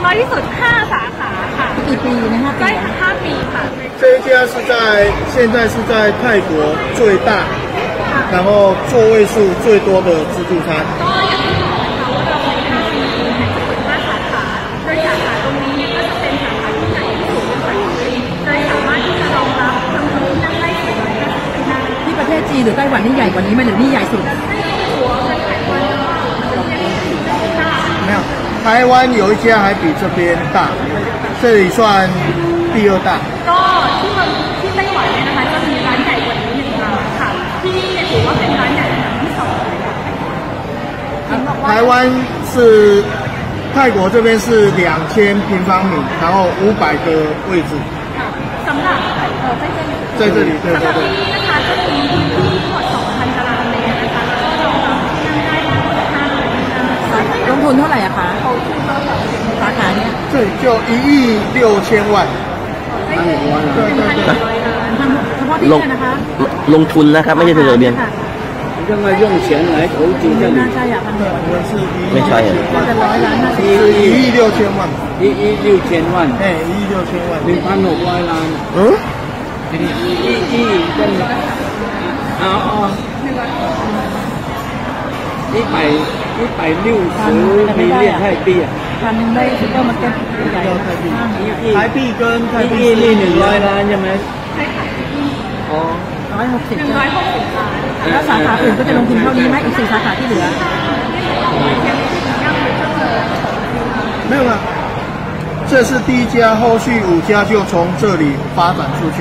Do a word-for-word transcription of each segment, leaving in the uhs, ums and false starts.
น้อยที่สุดห้าสาขาค่ะกี่ปีนะคะได้ห้าปีค่ะ这一家是在现在是在泰国最大，然后座位数最多的自助餐。 ก็อย่างที่บอกนะคะว่าเราเป็นห้าปีแห่งสุดห้าสาขาโดยสาขาตรงนี้เนี่ยก็จะเป็นสาขาที่ใหญ่ที่สุดในประเทศจีนโดยสามารถที่จะรองรับคนที่นั่งได้สี่ร้อยห้าสิบที่นั่งที่ประเทศจีนหรือไต้หวันนี่ใหญ่กว่านี้ไหมหรือนี่ใหญ่สุด没有，台湾有一家还比这边大，这里算第二大。 ก็ที่เมืองที่ไต้หวันเนี่ยนะคะจะมีร้านใหญ่กว่านี้หนึ่งร้านค่ะที่นี่เนี่ยถือว่าเป็นร้านใหญ่อันดับที่สองเลยค่ะ台湾是泰国这边是两千平方米，然后五百个位置。 สำหรับเอ่อ在这里在这里对对对。 ที่นี่นะคะจะมีพื้นที่ทั้งหมดสองพันตารางเมตรนะคะแล้วก็รองรับที่นั่งได้ทั้งหมดห้าร้อยที่นั่งลงทุนเท่าไหร่อะคะสาขาเนี้ย这里就一亿六千万。 对对对。 เฉพาะที่นี่นะคะลงทุนนะครับไม่ใช่เทเบียน应该用钱来投资这里。 ใช่อะพันเดียวไม่ใช่อ่ะจะร้อยล้านนะ一一亿六千万。 一亿六千万。 哎，一亿六千万。 หนึ่งพันหกร้อยล้าน嗯。 一一亿跟啊啊。一百一百六十 million 泰币啊。 พันหนึ่งได้ซุปเปอร์มาร์เก็ตใหญ่台币跟泰币一亿หนึ่งร้อยล้านใช่ไหมอ๋อร้อยหกสิบหนึ่งร้อยหกสิบล้านแล้วสาขาอื่นก็จะลงทุนเท่านี้ไหมอีกสี่สาขาที่เหลือ没有了，这是第一家，后续五家就从这里发展出去。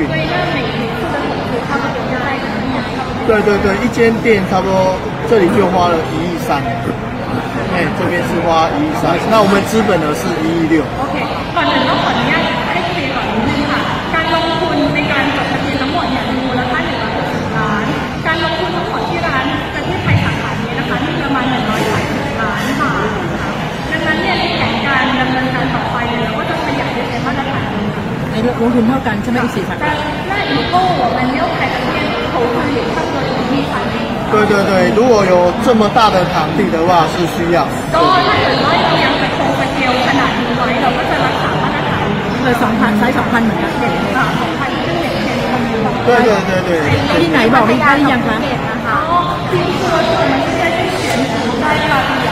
对对对，一间店差不多这里就花了一亿三，哎，这边是花一亿三，那我们资本呢是一亿六。 OK， ก่อนอื่นต้องขออนุญาตให้เคลียร์ก่อนนิดนึงค่ะการลงทุนในการจดทะเบียนทั้งหมดเนี่ยมีมูลค่าหนึ่งร้อยหกสิบล้านการลงทุนทั้งหมดที่ร้านประเทศไทยสาขานี้นะคะมีประมาณหนึ่งร้อยแปดสิบล้านบาทนะคะดังนั้นเนี่ยในแผนการดำเนินการต่อไปเนี่ยก็จะขยายไปเป็นมาตรฐานเดียวกันในลงทุนเท่ากันใช่ไหมอีกสี่สาขา那以后我们六台的店投资也差不多有一百亿对对对，如果有这么大的场地的话是需要。 ก็ถ้าเกิดว่าเรายังจะคงสเกลขนาดนี้ไว้เราก็จะรักษามาตรฐานเลยสองพันไซส์สองพันเหมือนกันเด็กค่ะสองพันซึ่งเด็กเรียนคนนี้บอก对对对对。 ที่ไหนบอกได้หรือยังคะนะคะที่ตัว我们现在是选址在芭提雅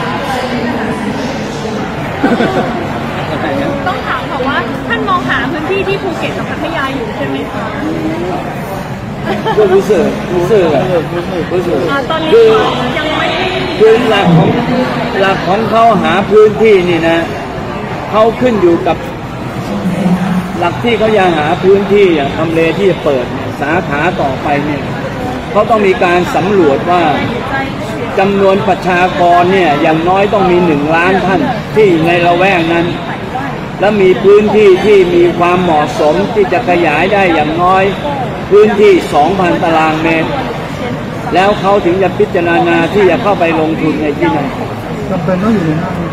ต้องถามค่ะว่าท่านมองหาพื้นที่ที่ภูเก็ตกับพัทยาอยู่ใช่ไหมคะ不不是不是不是คือคือหลักของหลักของเขาหาพื้นที่นี่นะเขาขึ้นอยู่กับหลักที่เขาอยากหาพื้นที่ทำเลที่เปิดสาขาต่อไปเนี่ยเขาต้องมีการสำรวจว่าจำนวนประชากรเนี่ยอย่างน้อยต้องมีหนึ่งล้านท่านที่ในละแวกนั้นและมีพื้นที่ที่มีความเหมาะสมที่จะขยายได้อย่างน้อยพื้นที่ สองพัน ตารางเมตรแล้วเขาถึงจะพิจารณาที่จะเข้าไปลงทุนในที่นั้นจำเป็นต้องอยู่ในห้าง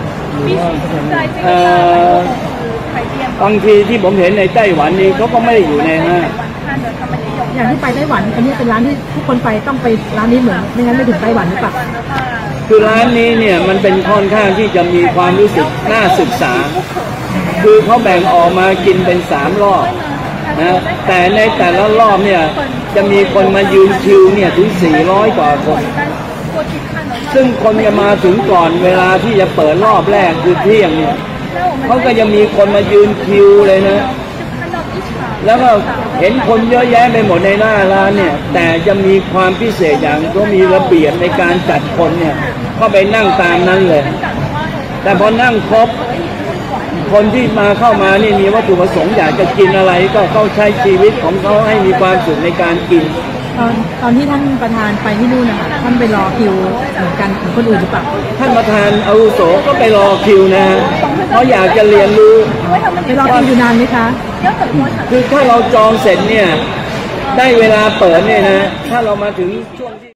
บางทีที่ผมเห็นในไต้หวันนี้เขาก็ไม่ได้อยู่ในห้างอย่างที่ไปไต้หวันอันนี้เป็นร้านที่ทุกคนไปต้องไปร้านนี้เหมือนไม่งั้นไม่ถึงไต้หวันหรือเปล่าคือร้านนี้เนี่ยมันเป็นค่อนข้างที่จะมีความรู้สึกน่าศึกษาคือเขาแบ่งออกมากินเป็นสามรอบนะแต่ในแต่ละรอบเนี่ยจะมีคนมายืนคิวเนี่ยถึงสี่ร้อยกว่าคนซึ่งคนจะมาถึงก่อนเวลาที่จะเปิดรอบแรกคือเที่ยงเนี่ยเขาก็จะมีคนมายืนคิวเลยนะแล้วก็เห็นคนเยอะแยะไปหมดในหน้าร้านเนี่ยแต่จะมีความพิเศษอย่างก็มีระเบียบในการจัดคนเนี่ยเข้าไปนั่งตามนั้นเลยแต่พอนั่งครบคนที่มาเข้ามานี่มีวัตถุประสงค์อยากจะกินอะไรก็เขาใช้ชีวิตของเขาให้มีความสุขในการกินตอนตอนที่ท่านประธานไปที่นู่นนะคะท่านไปรอคิวเหมือนกันเหมือนคนอื่นหรือเปล่าท่านประธานอาวุโสก็ไปรอคิวนะเพราะอยากจะเรียนรู้ไปรอคิวอยู่นานไหมคะคือถ้าเราจองเสร็จเนี่ยได้เวลาเปิดเนี่ยนะถ้าเรามาถึงช่วงที่